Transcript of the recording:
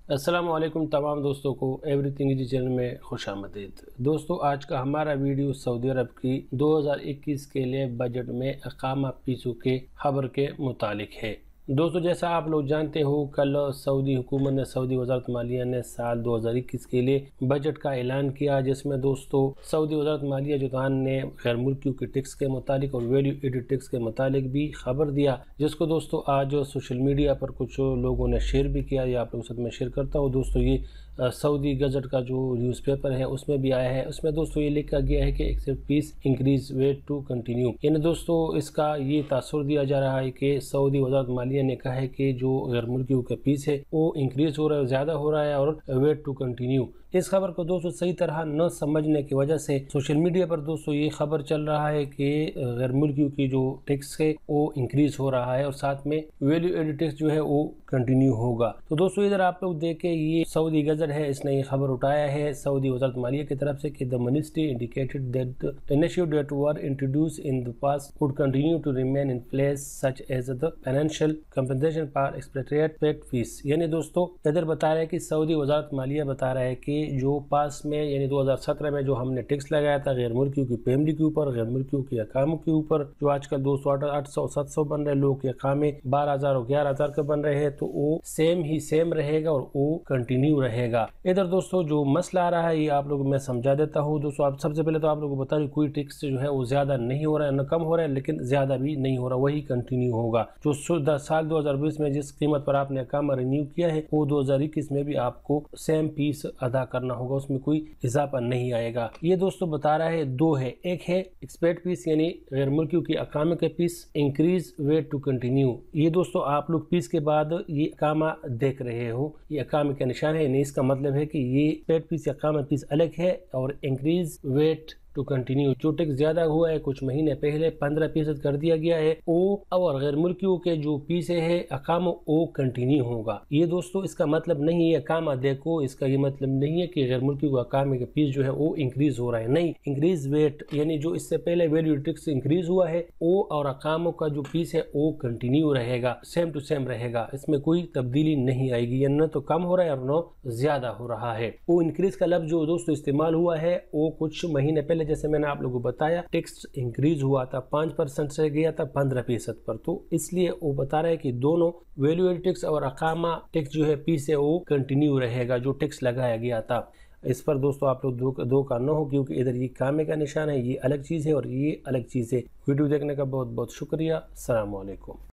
अस्सलाम वालेकुम तमाम दोस्तों को एवरीथिंग इजी चैनल में खुशामदीद। दोस्तों, आज का हमारा वीडियो सऊदी अरब की 2021 के लिए बजट में अकामा फीसों के खबर के मुतालिक है। दोस्तों, जैसा आप लोग जानते हो, कल सऊदी हुकूमत ने, सऊदी वज़ारत मालिया ने साल 2021 के लिए बजट का ऐलान किया, जिसमें दोस्तों सऊदी वज़ारत मालिया जुतान ने गैर मुल्कियों के टैक्स के मुतालिक और वैल्यू एडेड टैक्स के मुतालिक भी खबर दिया, जिसको दोस्तों आज सोशल मीडिया पर कुछ लोगों ने शेयर भी किया। ये आप लोगों के साथ मैं शेयर करता हूँ। दोस्तों, ये सऊदी गजट का जो न्यूज़पेपर है उसमें भी आया है। उसमें दोस्तों ये लिखा गया है कि except piece increase wait to continue, यानी दोस्तों इसका ये तासुर दिया जा रहा है कि सऊदी वज़ारत मालिया ने कहा है कि जो गैर मुल्कियों का पीस है वो इंक्रीज हो रहा है, ज्यादा हो रहा है, और वेट टू कंटिन्यू। इस खबर को दोस्तों सही तरह न समझने की वजह से सोशल मीडिया पर दोस्तों ये खबर चल रहा है कि गैर मुल्कियों की जो टैक्स है वो इंक्रीज हो रहा है और साथ में वैल्यू एडेड टैक्स जो है वो कंटिन्यू होगा। तो दोस्तों इधर आप लोग देखें, ये सऊदी गजट है, इसने ये खबर उठाया है सऊदी वज़ारत मालिया की तरफ से कि the ministry indicated that the initiative that were introduced in the past would continue to remain in place such as the financial compensation for expatriate fees. यानी दोस्तों इधर बता रहे हैं कि सऊदी वज़ारत मालिया बता रहा है कि जो पास में यानी 2017 में जो हमने टैक्स लगाया था गैर मुल्कियों की फैमिली के ऊपर, गैर मुल्कियों के अकामों के ऊपर, जो आजकल 200-800-700 बन रहे लोग के अकामे 12,000 और 11,000 के बन रहे हैं, तो वो सेम रहेगा और वो कंटिन्यू रहेगा। इधर दोस्तों जो मसला आ रहा है ये आप लोग मैं समझा देता हूँ। दोस्तों आप सबसे पहले तो आप लोगों को बता रही कोई टैक्स जो है वो ज्यादा नहीं हो रहा है, न कम हो रहा है, लेकिन ज्यादा भी नहीं हो रहा, वही कंटिन्यू होगा। जो साल 2020 में जिस कीमत पर आपने अकामा रिन्यू किया है वो 2021 में भी आपको सेम फीस अदा करना होगा, उसमें कोई इजाफा नहीं आएगा। ये दोस्तों बता रहा है दो है, एक है एक्सपेक्ट फीस यानी गैर मुल्कियों की अकामे के fees, increase wait to continue. ये दोस्तों आप लोग फीस के बाद ये अकामा देख रहे हो, ये अकामे का निशान है, नहीं इसका मतलब है कि ये एक्सपेक्ट फीस या अकामा फीस अलग है और इंक्रीज वेट टू कंटिन्यू जो टैक्स ज्यादा हुआ है कुछ महीने पहले 15% कर दिया गया है वो, और गैर मुल्कियों के जो पीसे है अकामा वो कंटिन्यू होगा। ये दोस्तों इसका मतलब नहीं है अकामा देखो, इसका ये मतलब नहीं है कि गैर मुल्कियों का अकामे का फीस जो है वो इंक्रीज हो रहा है, नहीं, इंक्रीज वेट यानी जो इससे पहले वैल्यू टैक्स इंक्रीज हुआ है वो और अकामों का जो फीस है वो कंटिन्यू रहेगा, सेम टू सेम रहेगा, इसमें कोई तब्दीली नहीं आएगी। या न तो कम हो रहा है और न ज्यादा हो रहा है। वो इंक्रीज का लफ्ज जो दोस्तों इस्तेमाल हुआ है वो कुछ महीने पहले, जैसे मैंने आप लोगों को बताया, टैक्स इंक्रीज हुआ था 5% से गया था 15% पर, तो इसलिए वो बता रहे हैं कि दोनों वैल्यू एडेड टैक्स और अकामा टैक्स जो है पी से वो कंटिन्यू रहेगा जो टैक्स लगाया गया था। इस पर दोस्तों आप लोग दो का न हो, क्योंकि इधर ये कामे का निशान है, ये अलग चीज है और ये अलग चीज है। वीडियो देखने का बहुत बहुत शुक्रिया। अस्सलाम वालेकुम।